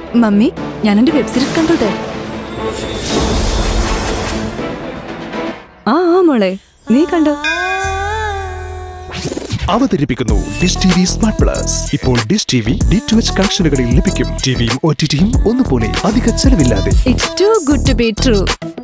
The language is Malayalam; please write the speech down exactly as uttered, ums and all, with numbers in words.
മമ്മി, ഞാൻ എന്റെ വെബ് സീരീസ് കണ്ടോട്ടെ? ആ ആ മോളെ, നീ കണ്ടോ? അവതരിപ്പിക്കുന്നു Dish T V smart plus. ഇപ്പോൾ Dish T V D to H കണക്ഷനുകളിൽ ലഭിക്കും. ടിവിയും ഒ ടി ടിയും ഒന്നുപോലെ അധിക ചെലവില്ലാതെ. It's too good to be true.